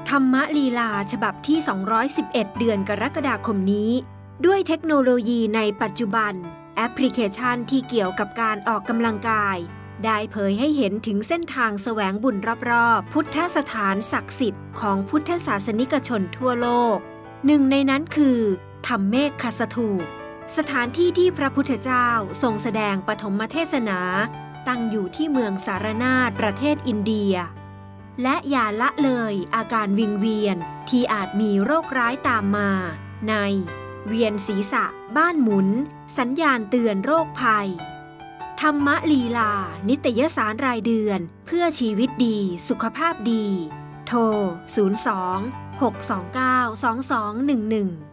ธรรมลีลาฉบับที่ 211 เดือนกรกฎาคมนี้ด้วยเทคโนโลยีในปัจจุบันแอปพลิเคชันที่เกี่ยวกับการออกกำลังกายได้เผยให้เห็นถึงเส้นทางแสวงบุญรอบๆพุทธสถานศักดิ์สิทธิ์ของพุทธศาสนิกชนทั่วโลกหนึ่งในนั้นคือธรรมเมฆคสถูปสถานที่ที่พระพุทธเจ้าทรงแสดงปฐมเทศนาตั้งอยู่ที่เมืองสารนาถประเทศอินเดียและอย่าละเลยอาการวิงเวียนที่อาจมีโรคร้ายตามมาในเวียนศีรษะบ้านหมุนสัญญาณเตือนโรคภัยธรรมลีลานิตยสารรายเดือนเพื่อชีวิตดีสุขภาพดีโทร02 629 2211